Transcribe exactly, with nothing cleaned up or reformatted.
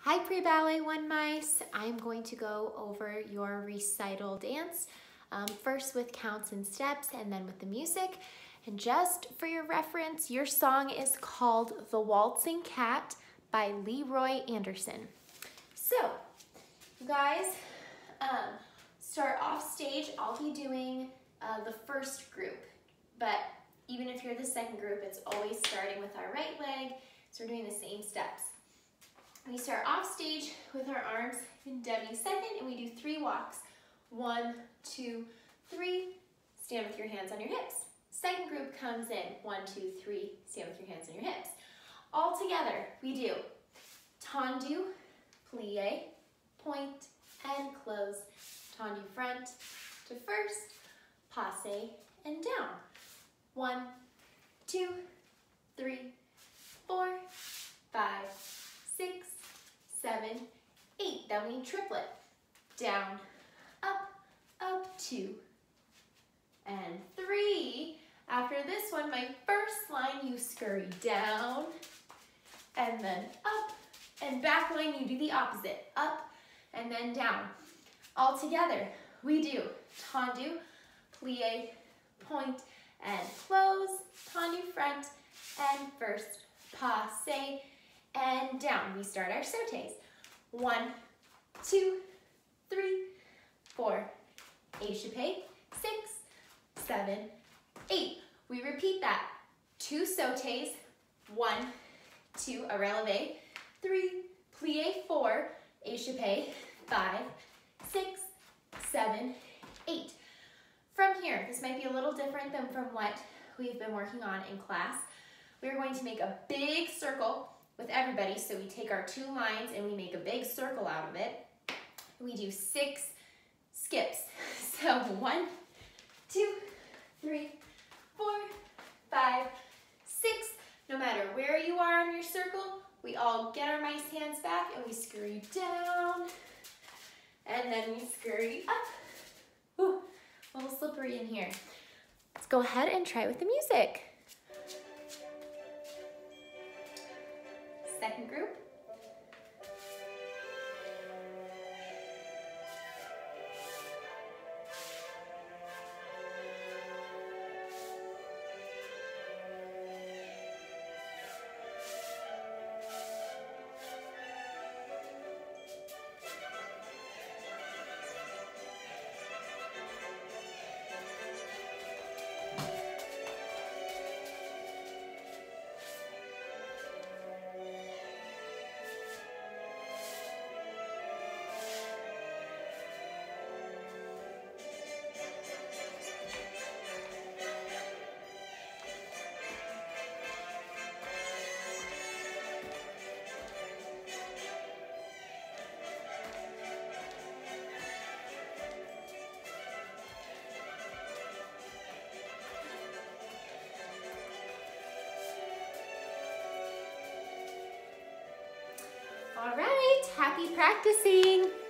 Hi pre-ballet one mice. I'm going to go over your recital dance, um, first with counts and steps and then with the music. And just for your reference, your song is called The Waltzing Cat by Leroy Anderson. So, you guys, um, start off stage. I'll be doing uh, the first group, but even if you're the second group, it's always starting with our right leg, so we're doing the same steps. We start off stage with our arms in W second, and we do three walks. One, two, three. Stand with your hands on your hips. Second group comes in. One, two, three. Stand with your hands on your hips. All together, we do tendu, plie, point, and close. Tendu front to first, passe, and down. One, two, three, four, five, six, seven, eight. Then we triplet. Down, up, up, two, and three. After this one, my first line, you scurry down, and then up, and back line, you do the opposite. Up, and then down. All together, we do tendu, plie, point, and close, tendu front, and first, passe, and down. We start our sautés. One, two, three, four, échappé, six, seven, eight. We repeat that. Two sautés, one, two, a relevé, three, plie, four, échappé, five, six, seven, eight. From here, this might be a little different than from what we've been working on in class. We're going to make a big circle with everybody. So we take our two lines and we make a big circle out of it. We do six skips. So one, two, three, four, five, six. No matter where you are on your circle, we all get our mice hands back and we scurry down. And then we scurry up. Ooh, a little slippery in here. Let's go ahead and try with the music. Second group. All right, happy practicing.